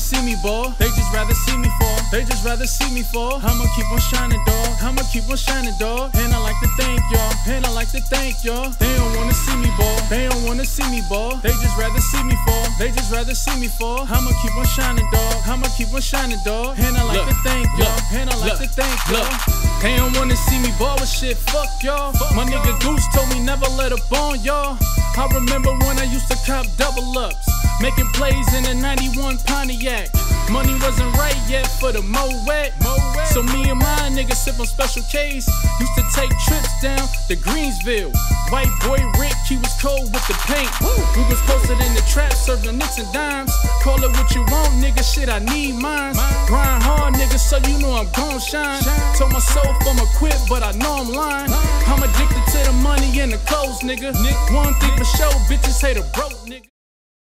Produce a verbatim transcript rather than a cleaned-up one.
see me ball, they just rather see me fall. They just rather see me fall. I'ma keep on shining, dog. I'ma keep on shining, dog. And I like to thank y'all. And I like to thank y'all. They don't wanna see me ball. They don't wanna see me ball. They just rather see me fall. They just rather see me fall. I'ma keep on shining, dog. I'ma keep on shining, dog. And I like Look, to thank y'all. look, And I like look, to thank y'all. look. They don't wanna see me ball with shit. Fuck y'all. My nigga Goose told me never let up on y'all. I remember when I used to cop double ups, making plays in a ninety-one Pontiac. Money wasn't right yet for the Moet. So me and my niggas sip on Special K's. Used to take trips down to Greensville. White boy Rick, he was cold with the paint. We was posted in the trap, serving nicks and dimes. Call it what you want, nigga, shit, I need mines. Grind hard, nigga, so you know I'm gon' shine. Told myself I'ma quit, but I know I'm lying. I'm addicted to the money and the clothes, nigga. One thing for sure, bitches hate a broke nigga.